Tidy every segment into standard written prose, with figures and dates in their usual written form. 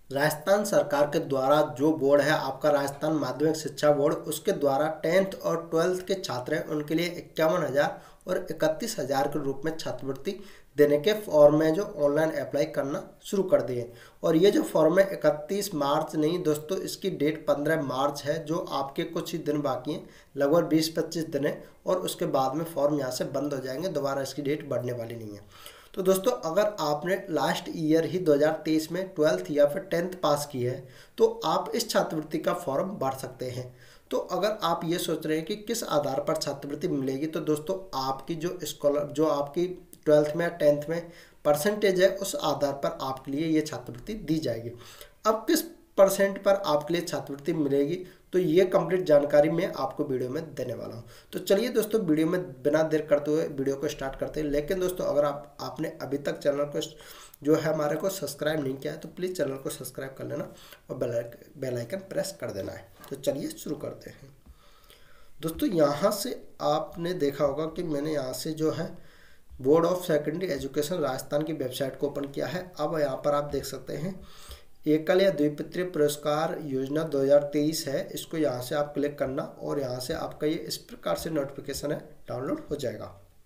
राजस्थान सरकार के द्वारा जो बोर्ड है आपका राजस्थान माध्यमिक शिक्षा बोर्ड, उसके द्वारा 10th और 12th के छात्र हैं उनके लिए 51,000 और 31,000 के रूप में छात्रवृत्ति देने के फॉर्म है जो ऑनलाइन अप्लाई करना शुरू कर दिए। और ये जो फॉर्म है 31 मार्च नहीं दोस्तों, इसकी डेट 15 मार्च है, जो आपके कुछ ही दिन बाकी हैं, लगभग 20-25 दिन है, और उसके बाद में फॉर्म यहाँ से बंद हो जाएंगे, दोबारा इसकी डेट बढ़ने वाली नहीं है। तो दोस्तों अगर आपने लास्ट ईयर ही 2023 में 12th या फिर 10th पास की है तो आप इस छात्रवृत्ति का फॉर्म भर सकते हैं। तो अगर आप ये सोच रहे हैं कि किस आधार पर छात्रवृत्ति मिलेगी, तो दोस्तों आपकी जो आपकी 12th में या 10th में परसेंटेज है उस आधार पर आपके लिए ये छात्रवृत्ति दी जाएगी। अब किस परसेंट पर आपके लिए छात्रवृत्ति मिलेगी, तो ये कंप्लीट जानकारी मैं आपको वीडियो में देने वाला हूँ। तो चलिए दोस्तों वीडियो में बिना देर करते हुए वीडियो को स्टार्ट करते हैं। लेकिन दोस्तों अगर आपने अभी तक चैनल को जो है हमारे को सब्सक्राइब नहीं किया है तो प्लीज़ चैनल को सब्सक्राइब कर लेना और बेल आइकन प्रेस कर देना है। तो चलिए शुरू करते हैं। दोस्तों यहाँ से आपने देखा होगा कि मैंने यहाँ से जो है board of secondary education Rajasthan की वेबसाइट को ओपन किया है। अब यहाँ पर आप देख सकते हैं एकल या द्विपत्रीय पुरस्कार योजना 2023 है, इसको यहाँ से आप क्लिक करना और यहाँ से आपका ये इस प्रकार से नोटिफिकेशन है डाउनलोड हो जाएगा।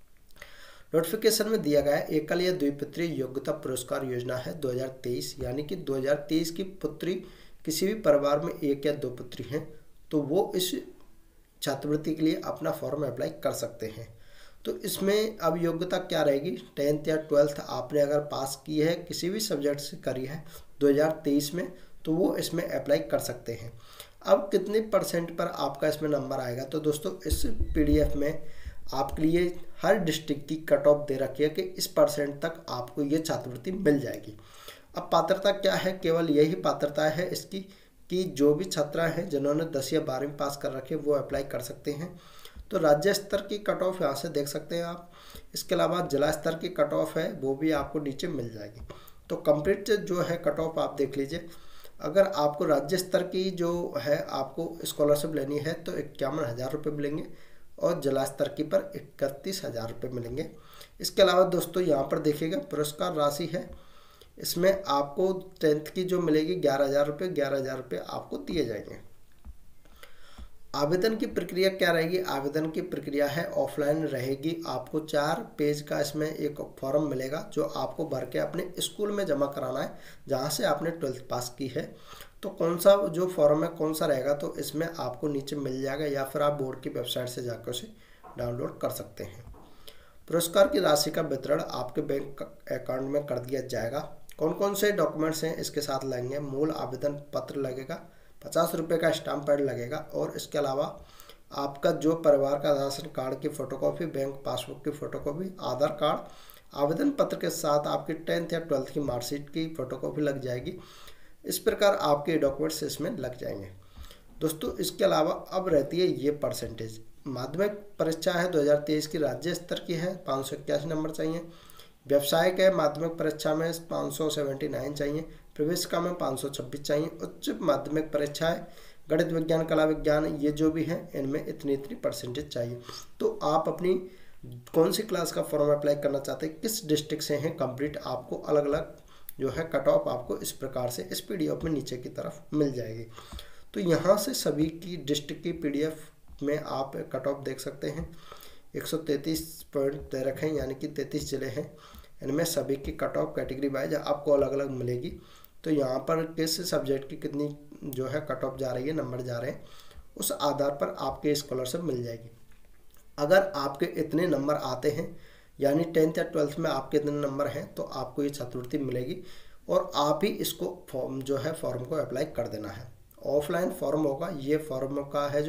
नोटिफिकेशन में दिया गया है एकल या द्विपत्रीय योग्यता पुरस्कार योजना है 2023, यानी कि 2023 की पुत्री किसी भी परिवार में एक या दो पुत्री हैं तो वो इस छात्रवृत्ति के लिए अपना फॉर्म अप्लाई कर सकते हैं। तो इसमें अब योग्यता क्या रहेगी, 10th या 12th आपने अगर पास की है किसी भी सब्जेक्ट से करी है 2023 में तो वो इसमें अप्लाई कर सकते हैं। अब कितने परसेंट पर आपका इसमें नंबर आएगा, तो दोस्तों इस पीडीएफ में आपके लिए हर डिस्ट्रिक्ट की कट ऑफ दे रखी है कि इस परसेंट तक आपको ये छात्रवृत्ति मिल जाएगी। अब पात्रता क्या है, केवल यही पात्रता है इसकी कि जो भी छात्रा हैं जिन्होंने 10 या 12वीं पास कर रखे वो अप्लाई कर सकते हैं। तो राज्य स्तर की कट ऑफ यहाँ से देख सकते हैं आप। इसके अलावा जिला स्तर की कट ऑफ है वो भी आपको नीचे मिल जाएगी। तो कंप्लीट जो है कट ऑफ आप देख लीजिए। अगर आपको राज्य स्तर की जो है आपको स्कॉलरशिप लेनी है तो 51,000 रुपये मिलेंगे और जिला स्तर की पर 31,000 रुपये मिलेंगे। इसके अलावा दोस्तों यहाँ पर देखिएगा पुरस्कार राशि है, इसमें आपको 10th की जो मिलेगी 11,000 रुपये, 11,000 रुपये आपको दिए जाएंगे। आवेदन की प्रक्रिया क्या रहेगी, आवेदन की प्रक्रिया है ऑफलाइन रहेगी। आपको 4 पेज का इसमें एक फॉर्म मिलेगा जो आपको भर के अपने स्कूल में जमा कराना है जहां से आपने 12th पास की है। तो कौन सा जो फॉर्म है कौन सा रहेगा, तो इसमें आपको नीचे मिल जाएगा या फिर आप बोर्ड की वेबसाइट से जाकर उसे डाउनलोड कर सकते हैं। पुरस्कार की राशि का वितरण आपके बैंक अकाउंट में कर दिया जाएगा। कौन कौन से डॉक्यूमेंट्स हैं इसके साथ लगेंगे, मूल आवेदन पत्र लगेगा, 50 रुपये का स्टाम्प पैड लगेगा और इसके अलावा आपका जो परिवार का राशन कार्ड की फ़ोटोकॉपी, बैंक पासबुक की फ़ोटोकॉपी, आधार कार्ड, आवेदन पत्र के साथ आपकी 10th या 12th की मार्कशीट की फ़ोटोकॉपी लग जाएगी। इस प्रकार आपके डॉक्यूमेंट्स इसमें लग जाएंगे। दोस्तों इसके अलावा अब रहती है ये परसेंटेज। माध्यमिक परीक्षा है 2023 की, राज्य स्तर की है, 581 नंबर चाहिए। व्यवसायिक है माध्यमिक परीक्षा में 579 चाहिए। प्रवेशिका में 526 चाहिए। उच्च माध्यमिक परीक्षा है गणित विज्ञान, कला विज्ञान, ये जो भी हैं इनमें इतनी परसेंटेज चाहिए। तो आप अपनी कौन सी क्लास का फॉर्म अप्लाई करना चाहते हैं, किस डिस्ट्रिक्ट से हैं, कंप्लीट आपको अलग अलग जो है कट ऑफ आपको इस प्रकार से इस पीडीएफ में नीचे की तरफ मिल जाएगी। तो यहाँ से सभी की डिस्ट्रिक्ट की पीडीएफ में आप कट ऑफ देख सकते हैं। 133 पॉइंट दे रखे हैं, यानी कि 33 जिले हैं, इनमें सभी की कट ऑफ कैटेगरी वाइज आपको अलग अलग मिलेगी। तो यहाँ पर किस सब्जेक्ट की कितनी जो है कट ऑफ जा रही है, नंबर जा रहे हैं, उस आधार पर आपके स्कॉलरशिप मिल जाएगी। अगर आपके इतने नंबर आते हैं यानी 10th या 12th में आपके इतने नंबर हैं तो आपको ये छात्रवृत्ति मिलेगी और आप ही इसको फॉर्म जो है फॉर्म को अप्लाई कर देना है। ऑफलाइन फॉर्म होगा, ये फॉर्म का है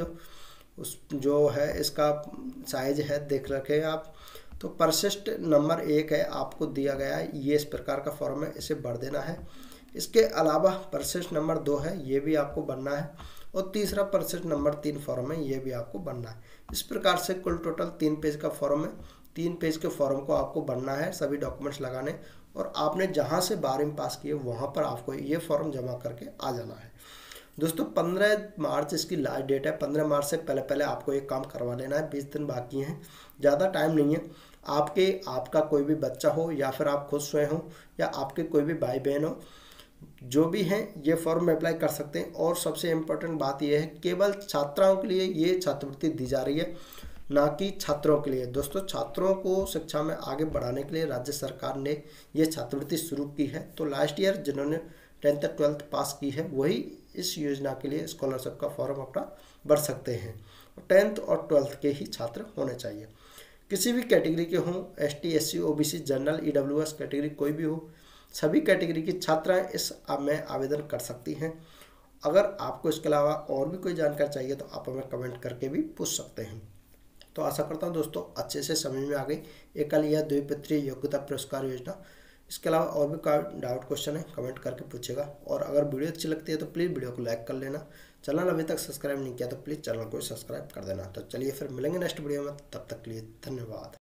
जो है इसका साइज है देख रखे हैं आप। तो परिशिष्ट नंबर 1 है आपको दिया गया है, ये इस प्रकार का फॉर्म है, इसे भर देना है। इसके अलावा परिशिष्ट नंबर 2 है, ये भी आपको भरना है और तीसरा परिशिष्ट नंबर 3 फॉर्म है, ये भी आपको भरना है। इस प्रकार से कुल टोटल 3 पेज का फॉर्म है। 3 पेज के फॉर्म को आपको भरना है, सभी डॉक्यूमेंट्स लगाने, और आपने जहाँ से 12वीं पास की है वहाँ पर आपको ये फॉर्म जमा करके आ जाना है। दोस्तों 15 मार्च इसकी लास्ट डेट है। 15 मार्च से पहले पहले आपको एक काम करवा लेना है, 20 दिन बाकी हैं, ज़्यादा टाइम नहीं है। आपका कोई भी बच्चा हो या फिर आप खुद स्वयं हो या आपके कोई भी भाई बहन हो, जो भी हैं ये फॉर्म में अप्लाई कर सकते हैं। और सबसे इम्पोर्टेंट बात यह है केवल छात्राओं के लिए ये छात्रवृत्ति दी जा रही है, ना कि छात्रों के लिए। दोस्तों छात्रों को शिक्षा में आगे बढ़ाने के लिए राज्य सरकार ने ये छात्रवृत्ति शुरू की है। तो लास्ट ईयर जिन्होंने 10th 12th पास की है वही इस योजना के लिए स्कॉलरशिप का फॉर्म अपना भर सकते हैं। 10th और 12th के ही छात्र होने चाहिए। किसी भी कैटेगरी के हों, ST SC OBC general EWS category कोई भी हो, सभी कैटेगरी की छात्राएं इस में आवेदन कर सकती हैं। अगर आपको इसके अलावा और भी कोई जानकारी चाहिए तो आप हमें कमेंट करके भी पूछ सकते हैं। तो आशा करता हूँ दोस्तों अच्छे से समझ में आ गई एकल या द्विपत्रीय योग्यता पुरस्कार योजना। इसके अलावा और भी कोई डाउट क्वेश्चन है कमेंट करके पूछेगा। और अगर वीडियो अच्छी लगती है तो प्लीज़ वीडियो को लाइक कर लेना। चैनल अभी तक सब्सक्राइब नहीं किया तो प्लीज़ चैनल को सब्सक्राइब कर देना। तो चलिए फिर मिलेंगे नेक्स्ट वीडियो में, तब तक के लिए धन्यवाद।